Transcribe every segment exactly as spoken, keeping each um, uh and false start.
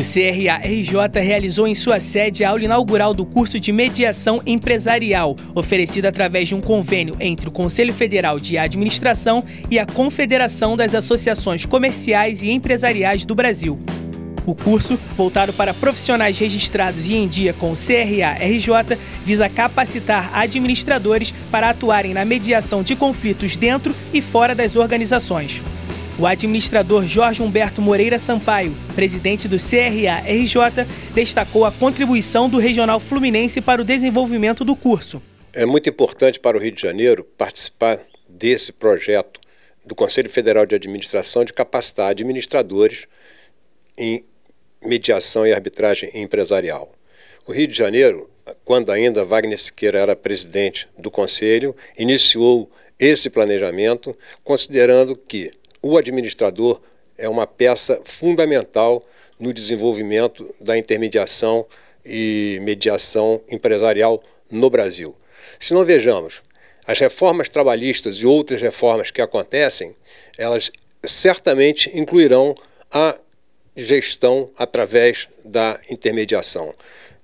O C R A R J realizou em sua sede a aula inaugural do curso de Mediação Empresarial, oferecido através de um convênio entre o Conselho Federal de Administração e a Confederação das Associações Comerciais e Empresariais do Brasil. O curso, voltado para profissionais registrados e em dia com o C R A R J, visa capacitar administradores para atuarem na mediação de conflitos dentro e fora das organizações. O administrador Jorge Humberto Moreira Sampaio, presidente do C R A R J, destacou a contribuição do Regional Fluminense para o desenvolvimento do curso. É muito importante para o Rio de Janeiro participar desse projeto do Conselho Federal de Administração de capacitar administradores em mediação e arbitragem empresarial. O Rio de Janeiro, quando ainda Wagner Siqueira era presidente do Conselho, iniciou esse planejamento considerando que o administrador é uma peça fundamental no desenvolvimento da intermediação e mediação empresarial no Brasil. Se não vejamos, as reformas trabalhistas e outras reformas que acontecem, elas certamente incluirão a gestão através da intermediação.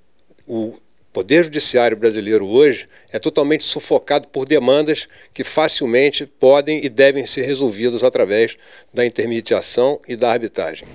O Poder Judiciário brasileiro hoje é totalmente sufocado por demandas que facilmente podem e devem ser resolvidas através da intermediação e da arbitragem.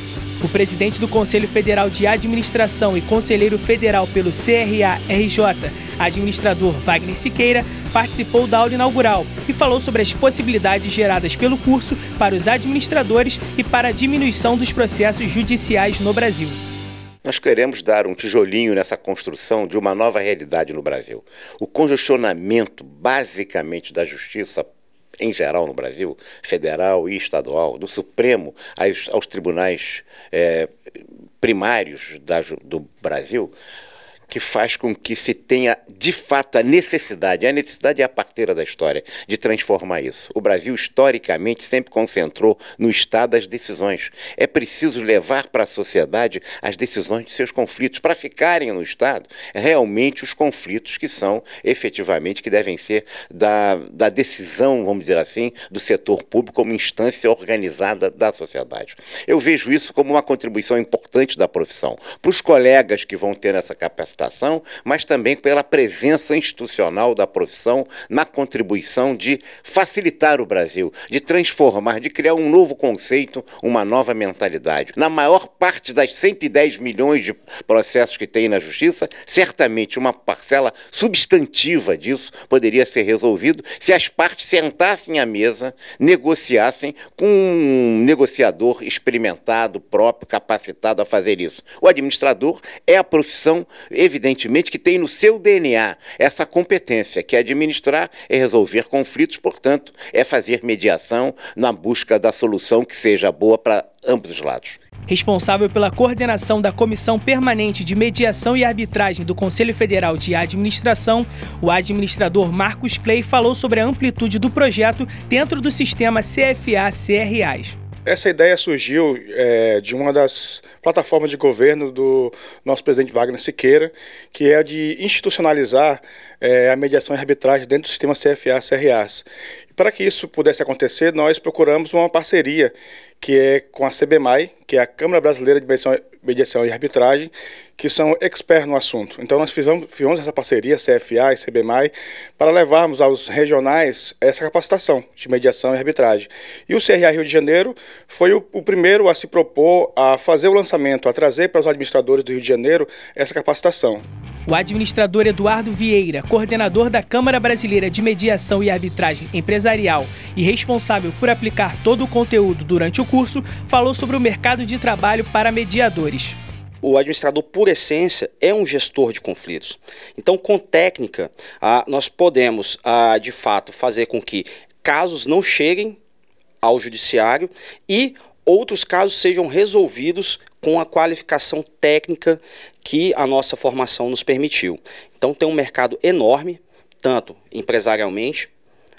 O presidente do Conselho Federal de Administração e conselheiro federal pelo C R A R J, administrador Wagner Siqueira, participou da aula inaugural e falou sobre as possibilidades geradas pelo curso para os administradores e para a diminuição dos processos judiciais no Brasil. Nós queremos dar um tijolinho nessa construção de uma nova realidade no Brasil. O congestionamento, basicamente, da justiça em geral no Brasil, federal e estadual, do Supremo aos, aos tribunais é, primários da, do Brasil, que faz com que se tenha, de fato, a necessidade, a necessidade é a parteira da história, de transformar isso. O Brasil, historicamente, sempre concentrou no Estado as decisões. É preciso levar para a sociedade as decisões de seus conflitos, para ficarem no Estado realmente os conflitos que são, efetivamente, que devem ser da, da decisão, vamos dizer assim, do setor público como instância organizada da sociedade. Eu vejo isso como uma contribuição importante da profissão, para os colegas que vão ter essa capacidade, mas também pela presença institucional da profissão na contribuição de facilitar o Brasil, de transformar, de criar um novo conceito, uma nova mentalidade. Na maior parte das cento e dez milhões de processos que tem na Justiça, certamente uma parcela substantiva disso poderia ser resolvido se as partes sentassem à mesa, negociassem com um negociador experimentado, próprio, capacitado a fazer isso. O administrador é a profissão evidentemente que tem no seu D N A essa competência, que é administrar, é resolver conflitos, portanto, é fazer mediação na busca da solução que seja boa para ambos os lados. Responsável pela coordenação da Comissão Permanente de Mediação e Arbitragem do Conselho Federal de Administração, o administrador Marcos Clay falou sobre a amplitude do projeto dentro do sistema C F A C R As. Essa ideia surgiu é, de uma das plataformas de governo do nosso presidente Wagner Siqueira, que é a de institucionalizar é, a mediação e arbitragem dentro do sistema C F A C R As. E para que isso pudesse acontecer, nós procuramos uma parceria que é com a C B M A I, que é a Câmara Brasileira de Mediação, Mediação e Arbitragem, que são experts no assunto. Então nós fizemos, fizemos essa parceria, C F A e C B M A I, para levarmos aos regionais essa capacitação de mediação e arbitragem. E o C R A Rio de Janeiro foi o, o primeiro a se propor a fazer o lançamento, a trazer para os administradores do Rio de Janeiro essa capacitação. O administrador Eduardo Vieira, coordenador da Câmara Brasileira de Mediação e Arbitragem Empresarial e responsável por aplicar todo o conteúdo durante o curso, falou sobre o mercado de trabalho para mediadores. O administrador, por essência, é um gestor de conflitos. Então, com técnica, ah, nós podemos, ah, de fato, fazer com que casos não cheguem ao judiciário e outros casos sejam resolvidos com a qualificação técnica que a nossa formação nos permitiu. Então tem um mercado enorme, tanto empresarialmente,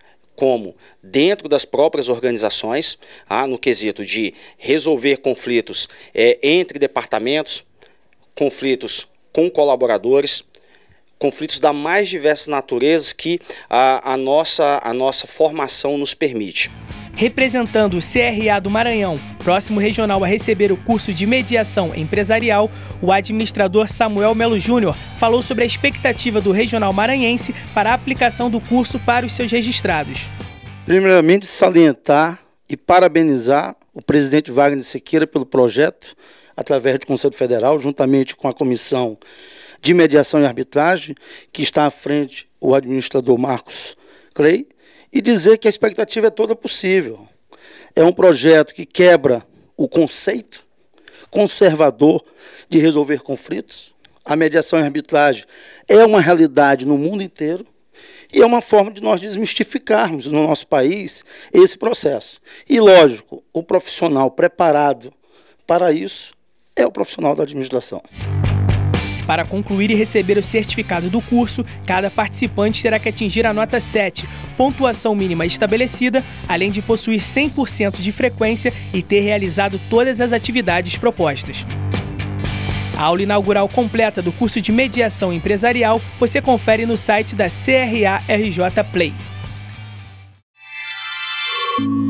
como dentro das próprias organizações, ah, no quesito de resolver conflitos é, entre departamentos, conflitos com colaboradores, conflitos da mais diversas naturezas que a, a, nossa, a nossa formação nos permite. Representando o C R A do Maranhão, próximo regional a receber o curso de mediação empresarial, o administrador Samuel Melo Júnior falou sobre a expectativa do regional maranhense para a aplicação do curso para os seus registrados. Primeiramente, salientar e parabenizar o presidente Wagner Siqueira pelo projeto, através do Conselho Federal, juntamente com a Comissão de Mediação e Arbitragem, que está à frente o administrador Marcos Clay, e dizer que a expectativa é toda possível. É um projeto que quebra o conceito conservador de resolver conflitos. A mediação e a arbitragem é uma realidade no mundo inteiro e é uma forma de nós desmistificarmos no nosso país esse processo. E, lógico, o profissional preparado para isso é o profissional da administração. Para concluir e receber o certificado do curso, cada participante terá que atingir a nota sete, pontuação mínima estabelecida, além de possuir cem por cento de frequência e ter realizado todas as atividades propostas. A aula inaugural completa do curso de mediação empresarial você confere no site da C R A R J Play.